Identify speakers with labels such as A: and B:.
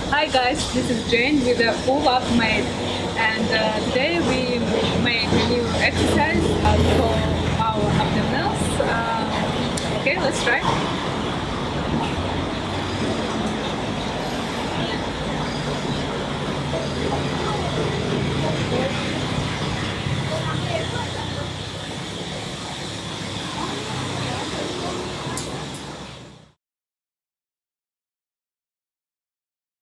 A: Hi guys, this is Jane with the Pull Up Made, and today we make a new exercise.